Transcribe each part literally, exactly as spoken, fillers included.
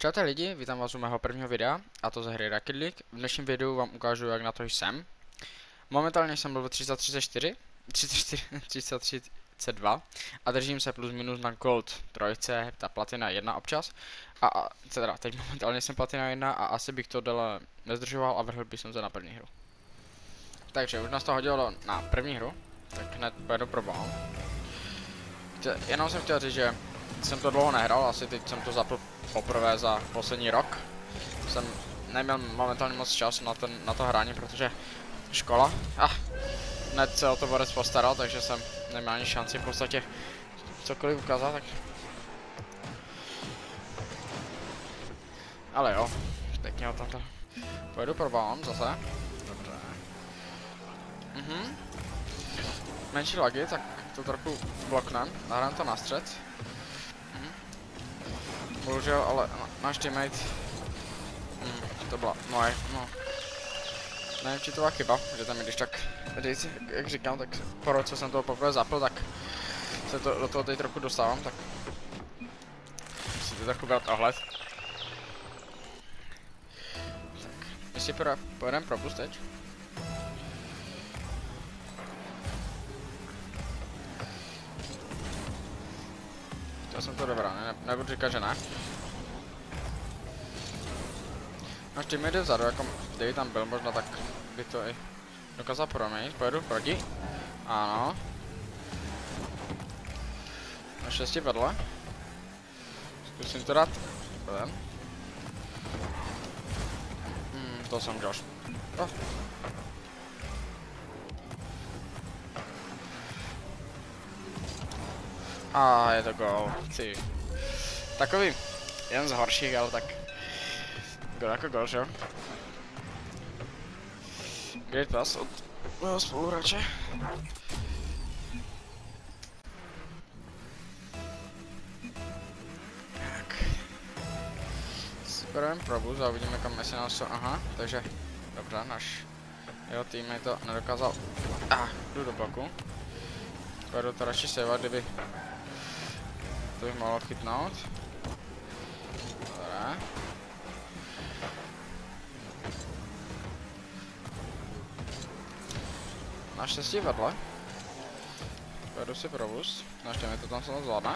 Čaute lidi, vítám vás u mého prvního videa, a to ze hry Rocket League. V dnešním videu vám ukážu, jak na to jsem. Momentálně jsem byl v tři sta třicet čtyři, třicet čtyři, tři sta třicet dva a držím se plus minus na Gold trojce, ta platina jedna občas. A, a teda, teď momentálně jsem platina jedna a asi bych to dále nezdržoval a vrhl bych se na první hru. Takže už nás to hodilo na první hru, tak hned pojedu pro bál. Jenom jsem chtěl říct, že jsem to dlouho nehrál, asi teď jsem to zapl poprvé za poslední rok. Jsem neměl momentálně moc čas na, ten, na to hraní, protože škola. Ah, hned se o to Borec postaral, takže jsem neměl ani šanci v podstatě cokoliv ukázat, tak... Ale jo, pěkně ho tamto. Pojedu pro balón zase. Dobře. Mhm. Menší lagy, tak to trochu bloknem, nahrám to na střed. Mhm. Bohužel, ale náš teammate... Hmm, to byla moje, no... Nevím, či to byla chyba, že tam když tak... Říct, jak říkám, tak po roce jsem toho poprvé zapl, tak... Se to, do toho teď trochu dostávám, tak... Musíte trochu brát ohled. Tak, jestli pojedeme propust teď. Já jsem to dobrá, ne, nebudu říkat, že ne. Náš tým jde vzadu, jako kdyby tam byl, možná tak by to i dokázal proměnit. Pojedu proti. Ano. Na šesti vedle. Zkusím to dát. Ven. Hmm, to jsem dělal. Oh. A je to gól. Ty. Takový. Jen z horších, ale tak. Gól jako gól, že jo? Great pass od mého spoluhráče. Tak. Superujeme probuz a uvidíme, kam jestli nás to... Aha, takže... Dobře, náš... Jeho tým to nedokázal... Ah, jdu do bloku. Pojedu to radši sejvat, kdyby... To bych mohlo chytnout. Dobré. Naštěstí vedle. Pojedu si probus. Naštěstí to tam se zvládne.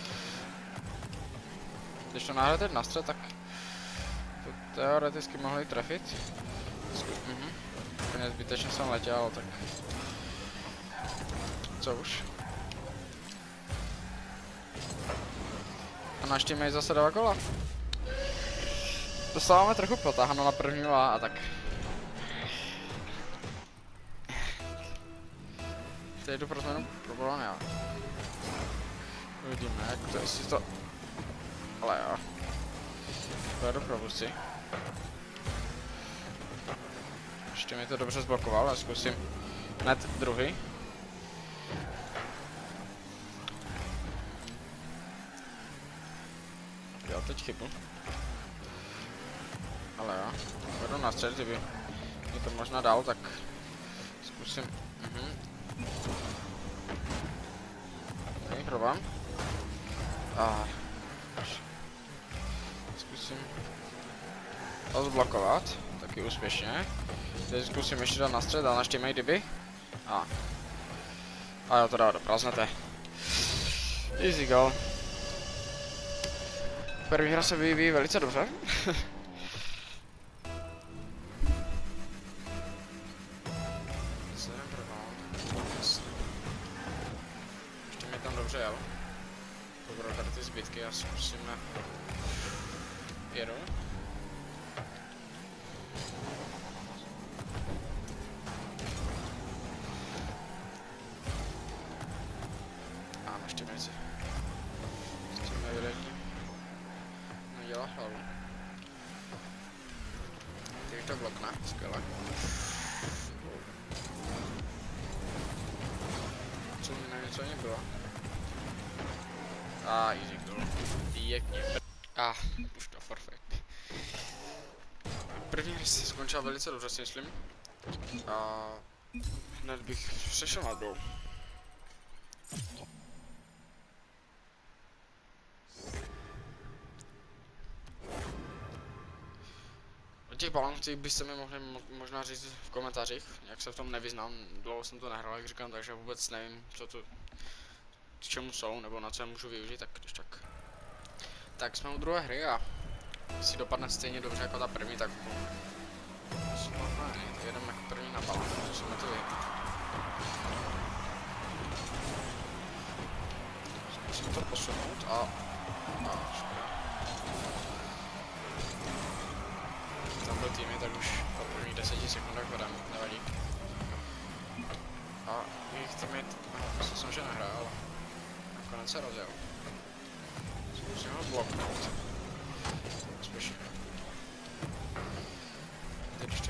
Když to nahrajete na střed, tak to teoreticky mohli trefit. Mhm. Úplně zbytečně jsem letěl, ale tak... Co už? A náš tým zase dává gola. Dostáváme trochu potáhano na první a, a tak. Teď jdu pro změnu pro balón, já. Uvidíme, jak to, jestli to... Ale jo. Pojedu pro busy. Ještě mi to dobře zblokoval a zkusím hned druhý. Dělal teď chybu. Ale jo. Pojedu na střed, kdyby mi to možná dal, tak zkusím. Mhm. Není problém. A zkusím to zblokovat, taky úspěšně. Teď zkusím ještě dát na střed a naště mej kdyby. A. A jo, to dá do prázdnete. Easy goal. První hra se vyvíjí velice dobře. Ještě mi tam dobře jel. Pobral tady ty zbytky a zkusíme. Jedu. A ještě věci. S tím evidentně nedělá hlavu. Teď to blokne, skvěle. Co nevím, co ani bylo. A ah, easy goal. Pěkně. A ah, už to forfeit. První hry se skončila velice dobře, si myslím. A hned bych přešel na druhou. těch balonů byste mi mohli mo možná říct v komentářích, jak se v tom nevyznám, dlouho jsem to nehrál, jak říkám, takže vůbec nevím, co to, k čemu jsou, nebo na co je můžu využít, tak když tak. Tak jsme u druhé hry a si dopadne stejně dobře jako ta první, tak tak jedeme jako první na balon, takže jsme to vyhrát. Musím to posunout a... a škoda. Tam byl týmy, tak už po prvních deseti sekundách vedem, nevadí. A jejich týmy, myslím jsem, že nehrál, ale nakonec se rozjel. Zkusím ho bloknout. Spíš. Teď ještě.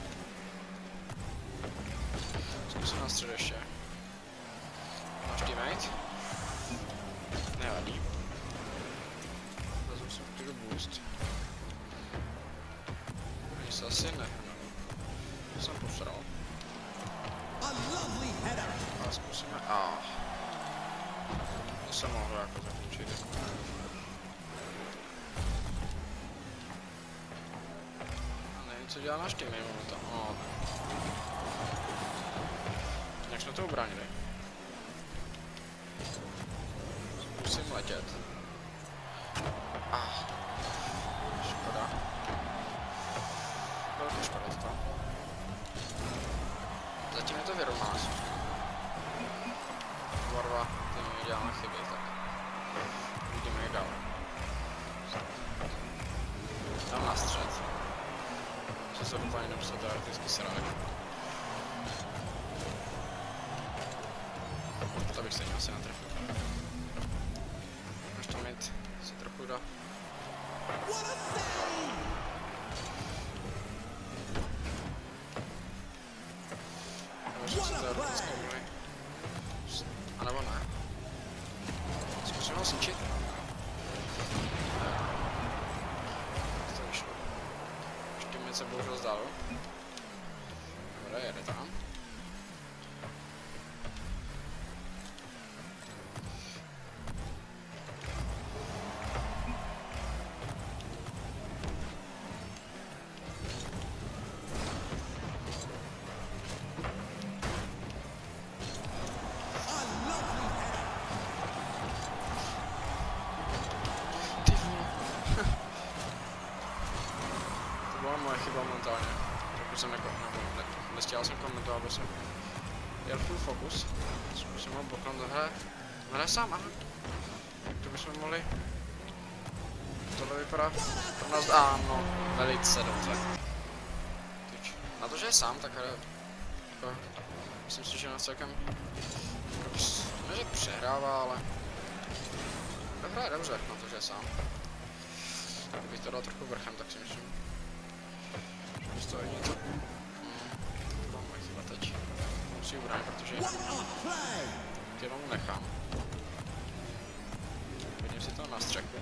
Zkusím na středu ještě. Náš teammate. Nevadí. Vezmu si tu boost. Oni se asi ne. To jsem posral. A zkusíme A. To se mohlo jako zakončit. A nevím, co dělá náš tým, momentálně. No. Jak jsme to ubránili? Musím letět. Ah. Škoda. Velká škoda to. Zatím je to vyrovná. Varva, ty mi děláme chyby, tak vidíme jak dál. Tam na střed. Co se úplně nepsal teoreticky srát. To bych se měl asi natrefil. Ještě mít si trochu dá. Možná se teoreticky měli. A nebo ne. Zkusím ho sničit. To vyšlo. Ještě mi se bohužel zdálo. Dobré, jede tam. Moje chyba momentálně, pokud jsem jako, nebo ne, nestěhal jsem komentovat, protože jsem jel full focus, zkusím ho bloknout do hry, hraje sám, aha, to bychom mohli, tohle vypadá pro nás, ano, velice dobře, Tyč. Na to, že je sám, tak hraje, jako, myslím si, že nás celkem, ne, že přehrává, ale hraje dobře, na to, že je sám, kdybych to dal trochu vrchem, tak si myslím, to je něco. Hmm. To mám moje chyba teď. Musí ubránit, protože jenom nechám. Vidím si to na střechu.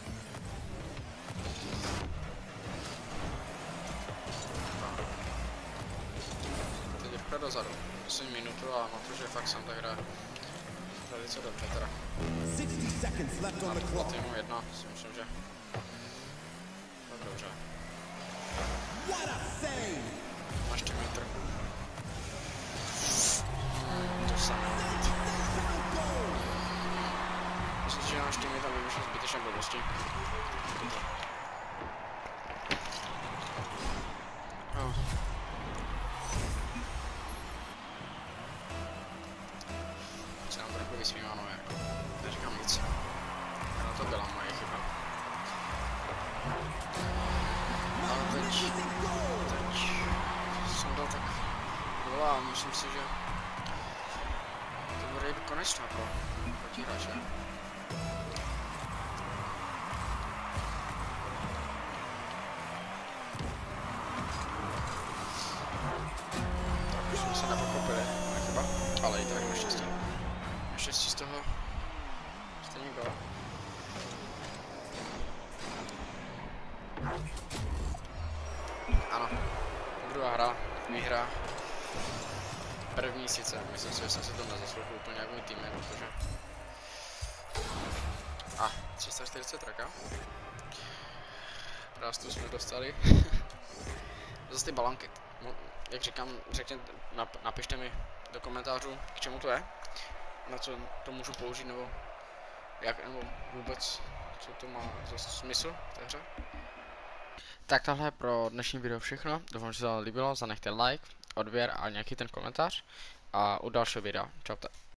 Teď rychle dozadu. Musím minutu a na to, že fakt jsem tak hraje velice dobře teda. Na týmu jedna si myslím, že tak dobře. Máš ty metr. Hmm, to samé. Myslím si, že náš tým je tam vymýšlet zbytečné blbosti. Oh. Se nám trochu vysmíváno, jako. Neříkám nic. No to byla moje chyba. Ale teď... teď... jsem dal tak... gola a myslím si, že... to bude jít konečná pro protiráče. Tak už jsme se nepochopili, nechyba, ale i tak naštěstí. Naštěstí z toho... stejně gol. Ano, druhá hra, výhra. První sice, myslím si, že jsem si to nezasloužil úplně jak můj teammate, protože... A, ah, tři sta čtyřicet raka. Rastu jsme dostali. zase ty balonky. No, jak říkám, řekněte, nap, napište mi do komentářů, k čemu to je, na co to můžu použít, nebo jak, nebo vůbec, co to má za smysl v té hře. Tak tohle je pro dnešní video všechno, doufám, že se vám líbilo, zanechte like, odběr a nějaký ten komentář a u dalšího videa. Čaute.